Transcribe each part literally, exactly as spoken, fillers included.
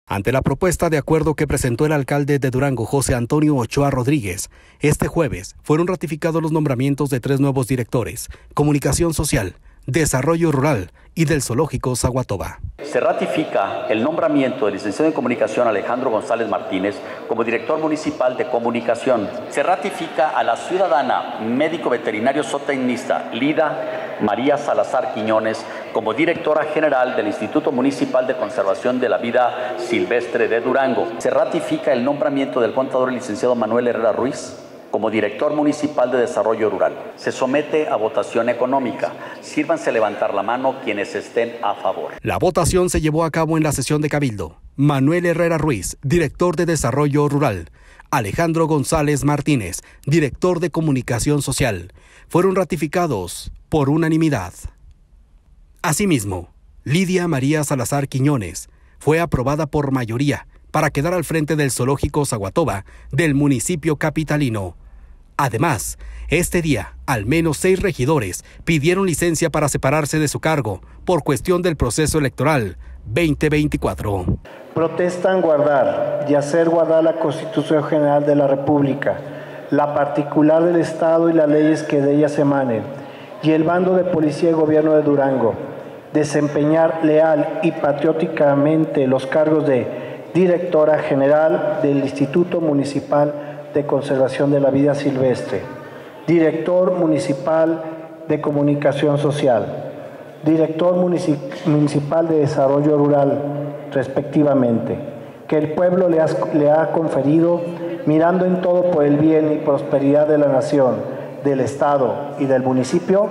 Ante la propuesta de acuerdo que presentó el alcalde de Durango, José Antonio Ochoa Rodríguez, este jueves fueron ratificados los nombramientos de tres nuevos directores: Comunicación Social, Desarrollo Rural y del Zoológico Zaguatoba. Se ratifica el nombramiento del licenciado en Comunicación Alejandro González Martínez como director municipal de Comunicación. Se ratifica a la ciudadana médico veterinario zootecnista Lida María Salazar Quiñones como directora general del Instituto Municipal de Conservación de la Vida Silvestre de Durango. Se ratifica el nombramiento del contador licenciado Manuel Herrera Ruiz como director municipal de Desarrollo Rural. Se somete a votación económica. Sírvanse levantar la mano quienes estén a favor. La votación se llevó a cabo en la sesión de Cabildo. Manuel Herrera Ruiz, director de Desarrollo Rural. Alejandro González Martínez, director de Comunicación Social, fueron ratificados por unanimidad. Asimismo, Lidia María Salazar Quiñones fue aprobada por mayoría para quedar al frente del Zoológico Zaguatoba del municipio capitalino. Además, este día, al menos seis regidores pidieron licencia para separarse de su cargo por cuestión del proceso electoral veinte veinticuatro. Protestan guardar y hacer guardar la Constitución General de la República, la particular del Estado y las leyes que de ellas emanen, y el bando de policía y gobierno de Durango, desempeñar leal y patrióticamente los cargos de directora general del Instituto Municipal de Conservación de la Vida Silvestre, director municipal de Comunicación Social, director municipal de Desarrollo Rural, respectivamente, que el pueblo le ha, le ha conferido, mirando en todo por el bien y prosperidad de la nación, del Estado y del municipio.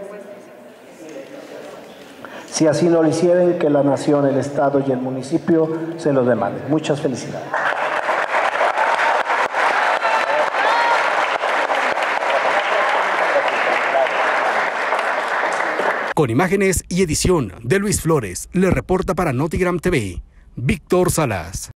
Si así no lo hicieren, que la nación, el Estado y el municipio se los demanden. Muchas felicidades. Con imágenes y edición de Luis Flores, le reporta para Notigram T V, Víctor Salas.